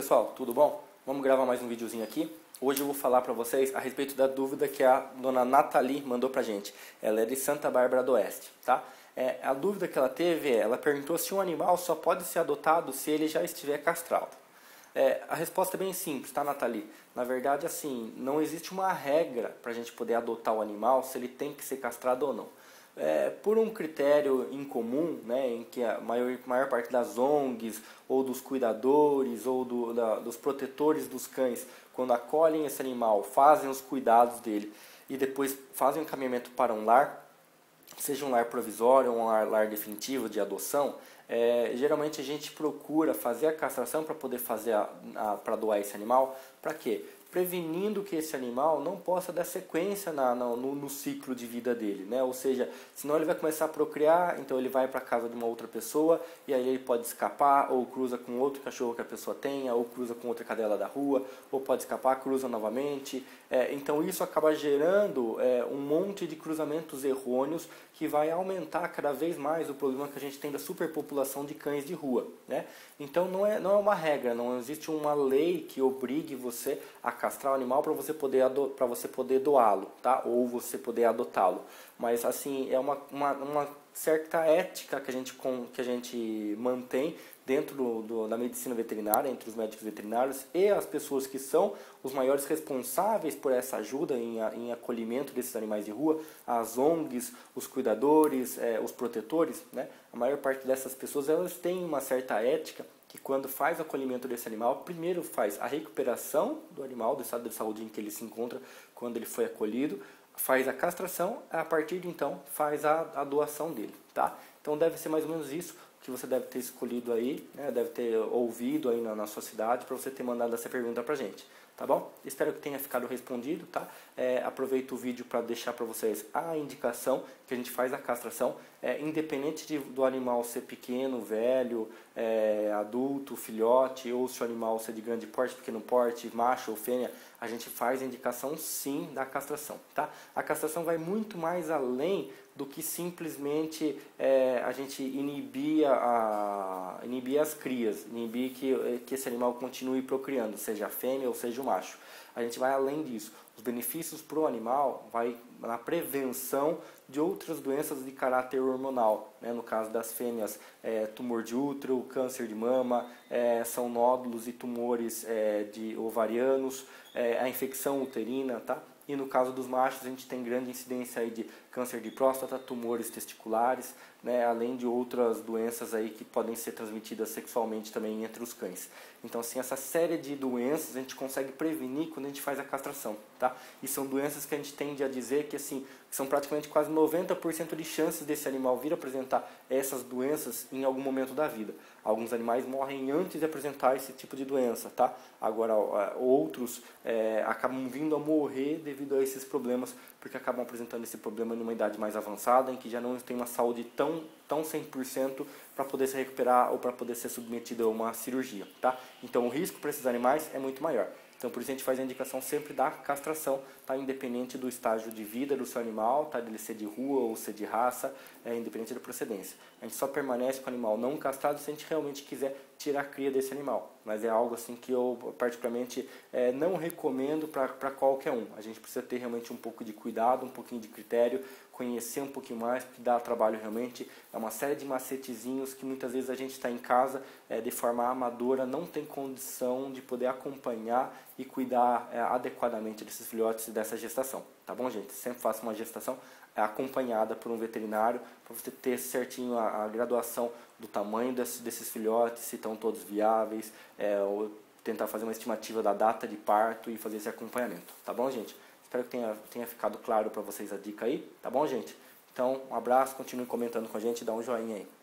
pessoal, tudo bom? Vamos gravar mais um videozinho aqui. Hoje eu vou falar para vocês a respeito da dúvida que a dona Nathalie mandou pra gente. Ela é de Santa Bárbara do Oeste, tá? A dúvida que ela teve ela perguntou se um animal só pode ser adotado se ele já estiver castrado. A resposta é bem simples, tá, Nathalie? Na verdade, assim, não existe uma regra para a gente poder adotar o animal se ele tem que ser castrado ou não. Por um critério incomum, né, em que a maior parte das ONGs, ou dos cuidadores, ou dos protetores dos cães, quando acolhem esse animal, fazem os cuidados dele e depois fazem o encaminhamento para um lar, seja um lar provisório ou um lar definitivo de adoção, geralmente a gente procura fazer a castração para poder fazer para doar esse animal. Para quê? Prevenindo que esse animal não possa dar sequência no ciclo de vida dele, né? Ou seja, senão ele vai começar a procriar, então ele vai para a casa de uma outra pessoa e aí ele pode escapar, ou cruza com outro cachorro que a pessoa tenha, ou cruza com outra cadela da rua, ou pode escapar, cruza novamente. Então isso acaba gerando um monte de cruzamentos errôneos que vai aumentar cada vez mais o problema que a gente tem da superpopulação de cães de rua, né? Então não é uma regra, não existe uma lei que obrigue você a castrar o animal para você poder doá-lo, tá? Ou você poder adotá-lo. Mas assim, é uma certa ética que a gente mantém dentro da medicina veterinária, entre os médicos veterinários e as pessoas que são os maiores responsáveis por essa ajuda em acolhimento desses animais de rua, as ONGs, os cuidadores, os protetores, né? A maior parte dessas pessoas, elas têm uma certa ética que quando faz o acolhimento desse animal, primeiro faz a recuperação do animal, do estado de saúde em que ele se encontra quando ele foi acolhido, faz a castração, a partir de então faz a doação dele, tá? Então deve ser mais ou menos isso que você deve ter escolhido aí, né? Deve ter ouvido aí na sua cidade para você ter mandado essa pergunta pra gente, tá bom? Espero que tenha ficado respondido, tá? Aproveito o vídeo para deixar para vocês a indicação que a gente faz a castração, independente do animal ser pequeno, velho, adulto, filhote, ou se o animal ser de grande porte, pequeno porte, macho ou fêmea, a gente faz a indicação sim da castração, tá? A castração vai muito mais além do que simplesmente a gente inibir as crias, inibir que esse animal continue procriando, seja a fêmea ou seja o macho. A gente vai além disso. Os benefícios para o animal vai na prevenção de outras doenças de caráter hormonal, né? No caso das fêmeas, tumor de útero, câncer de mama, são nódulos e tumores de ovarianos, a infecção uterina, tá? E no caso dos machos, a gente tem grande incidência aí de câncer de próstata, tumores testiculares, né, além de outras doenças aí que podem ser transmitidas sexualmente também entre os cães. Então, assim, essa série de doenças a gente consegue prevenir quando a gente faz a castração, tá? E são doenças que a gente tende a dizer que, assim, são praticamente quase 90% de chances desse animal vir apresentar essas doenças em algum momento da vida. Alguns animais morrem antes de apresentar esse tipo de doença, tá? Agora, outros acabam vindo a morrer devido a esses problemas, porque acabam apresentando esse problema numa idade mais avançada, em que já não tem uma saúde tão 100% para poder se recuperar ou para poder ser submetido a uma cirurgia, tá? Então o risco para esses animais é muito maior. Então por isso a gente faz a indicação sempre da castração, tá? Independente do estágio de vida do seu animal, tá? Dele ser de rua ou ser de raça, independente da procedência. A gente só permanece com o animal não castrado se a gente realmente quiser tirar a cria desse animal. Mas é algo assim que eu particularmente não recomendo para qualquer um. A gente precisa ter realmente um pouco de cuidado, um pouquinho de critério, conhecer um pouquinho mais, porque dá trabalho realmente. É uma série de macetezinhos que muitas vezes a gente está em casa de forma amadora, não tem condição de poder acompanhar e cuidar adequadamente desses filhotes e dessa gestação. Tá bom, gente? Sempre faça uma gestação acompanhada por um veterinário, para você ter certinho a graduação do tamanho desses filhotes, se estão todos viáveis, ou tentar fazer uma estimativa da data de parto e fazer esse acompanhamento. Tá bom, gente? Espero que tenha ficado claro para vocês a dica aí. Tá bom, gente? Então, um abraço, continue comentando com a gente, dá um joinha aí.